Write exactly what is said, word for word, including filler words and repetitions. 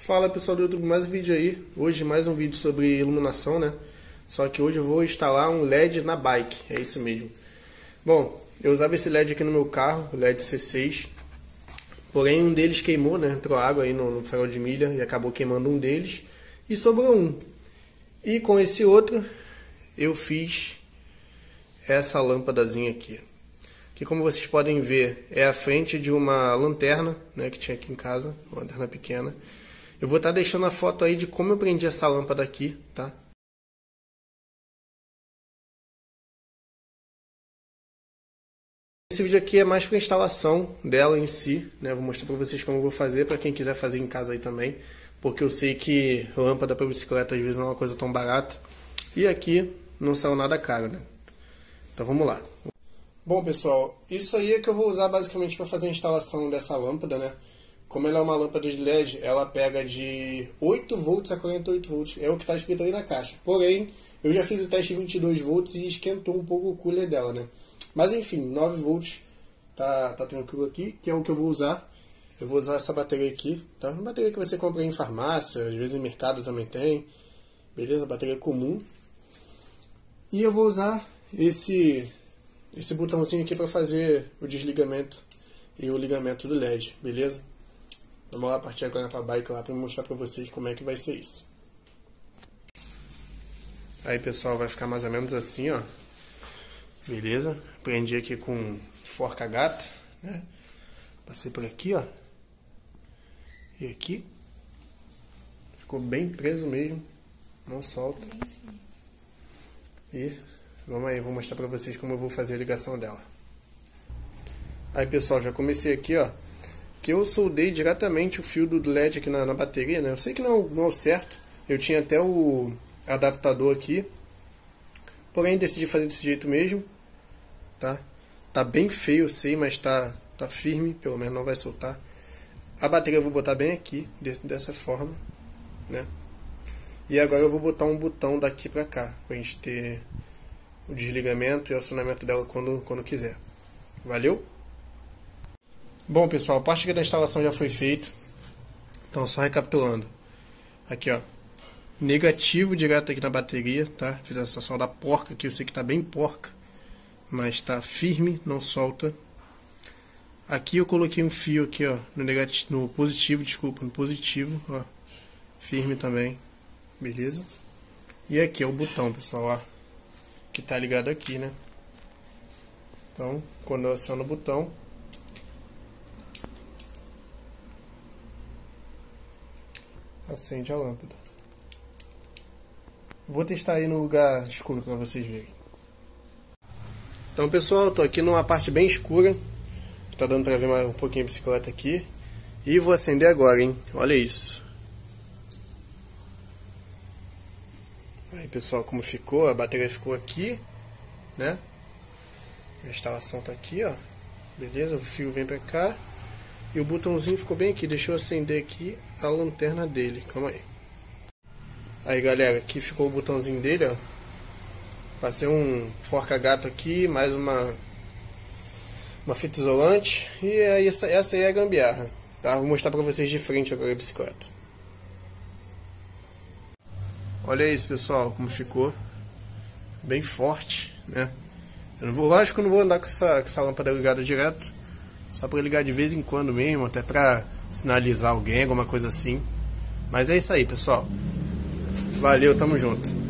Fala pessoal do YouTube, mais um vídeo aí. Hoje mais um vídeo sobre iluminação, né? Só que hoje eu vou instalar um L E D na bike, é isso mesmo. Bom, eu usava esse L E D aqui no meu carro, o L E D C seis. Porém um deles queimou, né? Entrou água aí no, no farol de milha e acabou queimando um deles. E sobrou um. E com esse outro eu fiz essa lâmpadazinha aqui. Que como vocês podem ver é a frente de uma lanterna, né, que tinha aqui em casa, uma lanterna pequena. Eu vou estar deixando a foto aí de como eu prendi essa lâmpada aqui, tá? Esse vídeo aqui é mais para instalação dela em si, né? Eu vou mostrar para vocês como eu vou fazer, para quem quiser fazer em casa aí também, porque eu sei que lâmpada para bicicleta às vezes não é uma coisa tão barata. E aqui não saiu nada caro, né? Então vamos lá. Bom pessoal, isso aí é que eu vou usar basicamente para fazer a instalação dessa lâmpada, né? Como ela é uma lâmpada de L E D, ela pega de oito volts a quarenta e oito volts, é o que está escrito aí na caixa. Porém, eu já fiz o teste de vinte e dois volts e esquentou um pouco o cooler dela, né? Mas enfim, nove volts tá, tá tranquilo aqui, que é o que eu vou usar. Eu vou usar essa bateria aqui, tá? Uma bateria que você compra em farmácia, às vezes em mercado também tem. Beleza? Bateria comum. E eu vou usar esse, esse botãozinho aqui para fazer o desligamento e o ligamento do L E D, beleza? Vamos lá partir agora para a bike lá para mostrar para vocês como é que vai ser isso. Aí pessoal, vai ficar mais ou menos assim, ó. Beleza? Prendi aqui com forca gato, né? Passei por aqui, ó. E aqui. Ficou bem preso mesmo. Não solta. E vamos aí, vou mostrar pra vocês como eu vou fazer a ligação dela. Aí pessoal, já comecei aqui, ó. Que eu soldei diretamente o fio do L E D aqui na, na bateria, né? Eu sei que não, não é o certo. Eu tinha até o adaptador aqui. Porém decidi fazer desse jeito mesmo. Tá? Tá bem feio, eu sei, mas tá, tá firme, pelo menos não vai soltar. A bateria eu vou botar bem aqui, dessa forma, né? E agora eu vou botar um botão daqui pra cá, pra gente ter o desligamento e o acionamento dela quando, quando quiser. Valeu? Bom pessoal, a parte da instalação já foi feita. Então só recapitulando. Aqui ó, negativo direto aqui na bateria, tá? Fiz a sensação da porca aqui, eu sei que tá bem porca, mas está firme, não solta. Aqui eu coloquei um fio aqui, ó, no negativo, no positivo, desculpa, no positivo, ó, firme também, beleza? E aqui é o botão, pessoal, ó, que tá ligado aqui, né? Então, quando eu aciono o botão, acende a lâmpada. Vou testar aí no lugar escuro para vocês verem. Então pessoal, eu tô aqui numa parte bem escura, tá dando pra ver mais um pouquinho a bicicleta aqui, e vou acender agora, hein, olha isso. Aí pessoal, como ficou, a bateria ficou aqui, né, a instalação tá aqui, ó, beleza, o fio vem pra cá, e o botãozinho ficou bem aqui, deixa eu acender aqui a lanterna dele, calma aí. Aí galera, aqui ficou o botãozinho dele, ó. Passei um forca-gato aqui, mais uma uma fita isolante, e é essa, essa aí é a gambiarra, tá? Vou mostrar pra vocês de frente agora a bicicleta. Olha isso pessoal, como ficou, bem forte, né? Eu não vou, lógico que eu não vou andar com essa, com essa lâmpada ligada direto, só pra ligar de vez em quando mesmo, até pra sinalizar alguém, alguma coisa assim. Mas é isso aí pessoal, valeu, tamo junto.